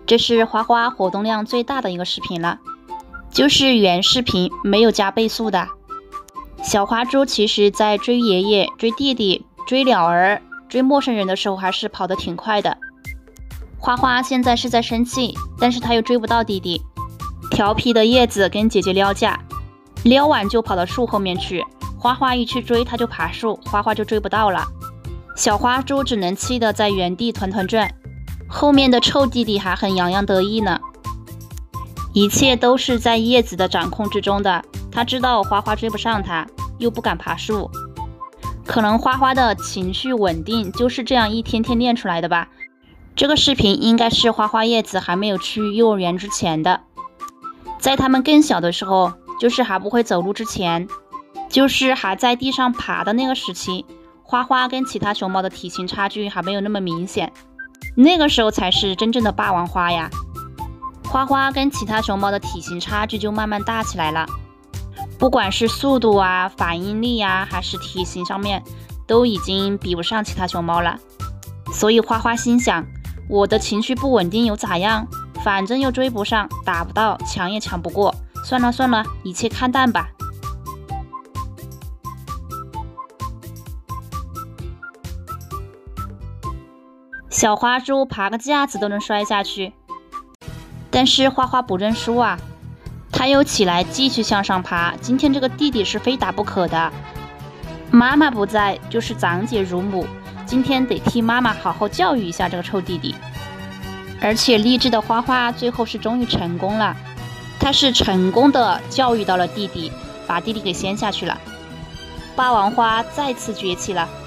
这是花花活动量最大的一个视频了，就是原视频没有加倍速的。小花猪其实在追爷爷、追弟弟、追鸟儿、追陌生人的时候还是跑得挺快的。花花现在是在生气，但是他又追不到弟弟。调皮的叶子跟姐姐撩架，撩完就跑到树后面去。花花一去追，他就爬树，花花就追不到了。小花猪只能气得在原地团团转，后面的臭弟弟还很洋洋得意呢。一切都是在叶子的掌控之中的，他知道花花追不上他，又不敢爬树。可能花花的情绪稳定就是这样一天天练出来的吧。这个视频应该是花花叶子还没有去幼儿园之前的，在他们更小的时候，就是还不会走路之前，就是还在地上爬的那个时期，花花跟其他熊猫的体型差距还没有那么明显，那个时候才是真正的霸王花呀。花花跟其他熊猫的体型差距就慢慢大起来了，不管是速度啊、反应力啊，还是体型上面，都已经比不上其他熊猫了。所以花花心想，我的情绪不稳定又咋样？反正又追不上，打不到，抢也抢不过，算了算了，一切看淡吧。小花猪爬个架子都能摔下去，但是花花不认输啊，他又起来继续向上爬。今天这个弟弟是非打不可的，妈妈不在就是长姐如母，今天得替妈妈好好教育一下这个臭弟弟。而且励志的花花最后是终于成功了，他是成功的教育到了弟弟，把弟弟给掀下去了。霸王花再次崛起了。